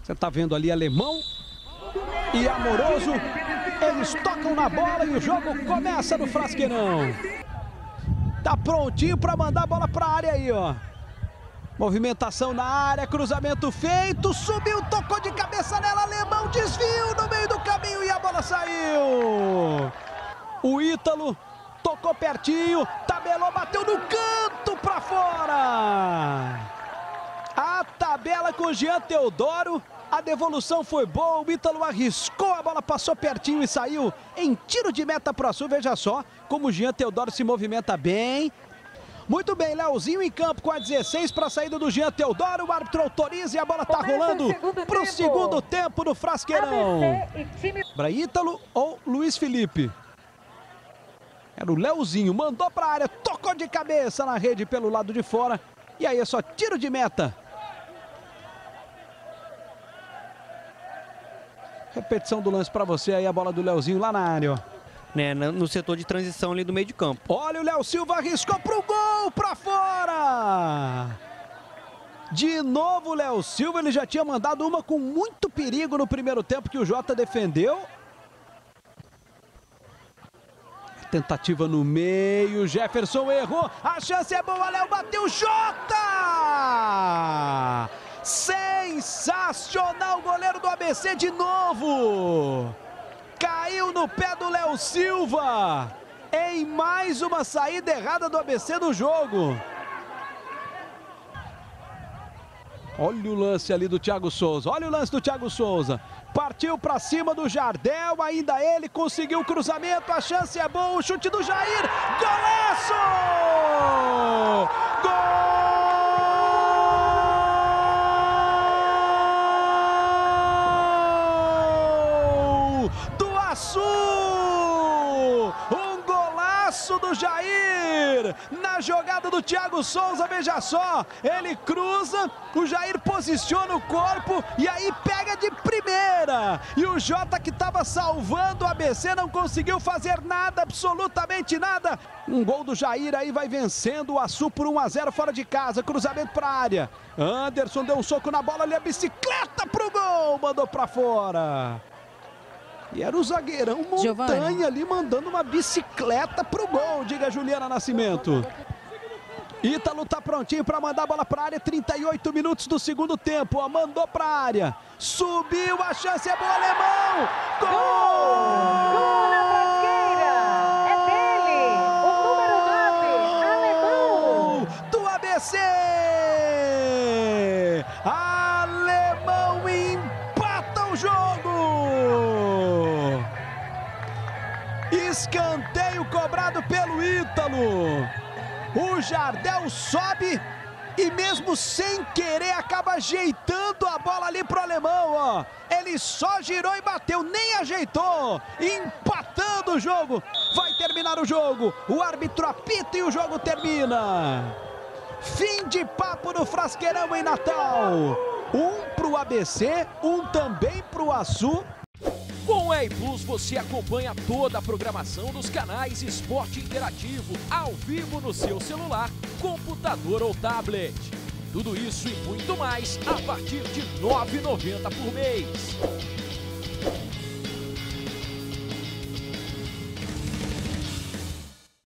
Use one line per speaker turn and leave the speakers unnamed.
Você tá vendo ali Alemão e Amoroso. Eles tocam na bola e o jogo começa no Frasqueirão. Tá prontinho para mandar a bola para a área aí, ó. Movimentação na área, cruzamento feito, subiu, tocou de cabeça nela, Alemão, desvio no meio do caminho e a bola saiu. O Ítalo tocou pertinho, tabelou, bateu no canto para fora. A tabela com o Jean Teodoro, a devolução foi boa, o Ítalo arriscou, a bola passou pertinho e saiu em tiro de meta para o Açu. Veja só como o Jean Teodoro se movimenta bem. Muito bem, Leozinho em campo com a 16 para a saída do Jean Teodoro. O árbitro autoriza e a bola está rolando para o segundo tempo do Frasqueirão. Para Ítalo ou Luiz Felipe? Era o Leozinho, mandou para a área, tocou de cabeça na rede pelo lado de fora. E aí é só tiro de meta. Repetição do lance para você aí, a bola do Leozinho lá na área, ó.
Né, no setor de transição ali do meio de campo.
Olha o Léo Silva, arriscou pro gol, pra fora! De novo o Léo Silva, ele já tinha mandado uma com muito perigo no primeiro tempo que o Jota defendeu. Tentativa no meio, Jefferson errou, a chance é boa, Léo bateu, Jota! Sensacional, goleiro do ABC de novo! Caiu no pé do Léo Silva, em mais uma saída errada do ABC no jogo. Olha o lance ali do Thiago Souza, olha o lance do Thiago Souza. Partiu para cima do Jardel, ainda ele conseguiu o cruzamento, a chance é boa, o chute do Jair, golaço! Gol! Um golaço do Jair na jogada do Thiago Souza, veja só, ele cruza, o Jair posiciona o corpo e aí pega de primeira, e o Jota que estava salvando o ABC não conseguiu fazer nada, absolutamente nada. Um gol do Jair aí vai vencendo o Açu por 1-0 fora de casa, cruzamento para a área, Anderson deu um soco na bola ali, a bicicleta pro gol, mandou para fora. E era o zagueirão Montanha ali mandando uma bicicleta pro gol, diga Juliana Nascimento. Ítalo tá prontinho para mandar a bola para a área, 38 minutos do segundo tempo, ó, mandou para a área, subiu, a chance é boa, Alemão! Gol!
Gol na Frasqueira! É dele, o número 9, Alemão!
Do ABC! Alemão empata o jogo! Escanteio cobrado pelo Ítalo. O Jardel sobe e mesmo sem querer acaba ajeitando a bola ali pro Alemão, ó. Ele só girou e bateu, nem ajeitou. Empatando o jogo. Vai terminar o jogo. O árbitro apita e o jogo termina. Fim de papo no Frasqueirão em Natal. Um pro ABC, um também pro Açu.
Com o EI Plus você acompanha toda a programação dos canais Esporte Interativo ao vivo no seu celular, computador ou tablet. Tudo isso e muito mais a partir de R$ 9,90 por mês.